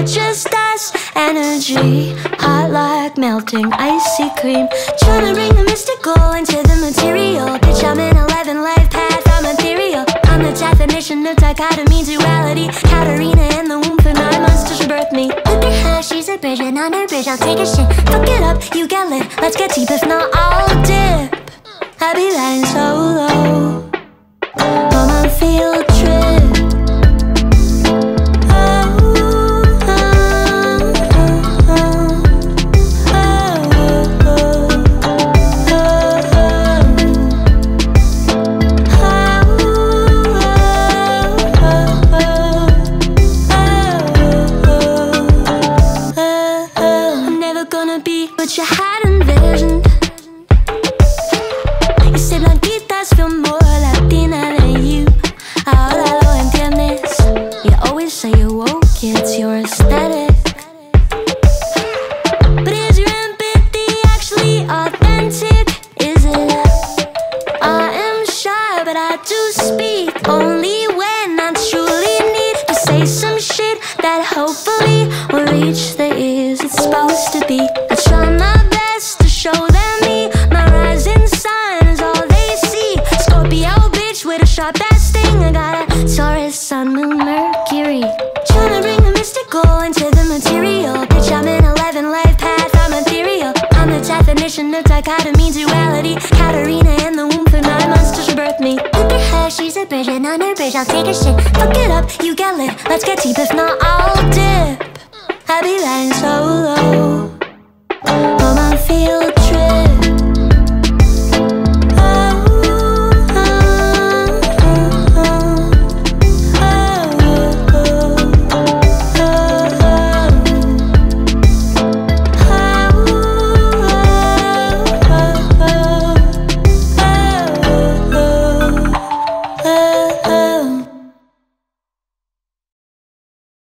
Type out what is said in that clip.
just us. Energy, hot like melting icy cream. Tryna bring the mystical into the material. Bitch, I'm an 11 life path, I'm ethereal. I'm the definition of dichotomy, duality. Katarina in the womb for 9 months till she birthed me. Look at her, she's a bridge, and on her bridge I'll take a shit. Fuck it up, you get lit, let's get deep, if not I'll dip. I'll be riding solo on my field trip. What you had envisioned. You say blanquitas feel more Latina than you. Ahora lo entiendes. You always say you're woke, it's your aesthetic. But is your empathy actually authentic? Is it? I am shy, but I do speak only when I truly need to say some shit that hopefully will reach the ears it's supposed to be. I try my best to show them me. My rising sign is all they see. Scorpio bitch with a sharp ass sting. I got a Taurus, Sun, Moon, Mercury. Tryna bring the mystical into the material. Bitch, I'm an 11 life path, I'm ethereal. I'm the definition of dichotomy, duality. Katarina in the womb for 9 months till she birthed me. Look at her, she's a bridge, and on her bridge I'll take a shit. Fuck it up, you get lit, let's get deep, if not I'll dip. I'll be riding solo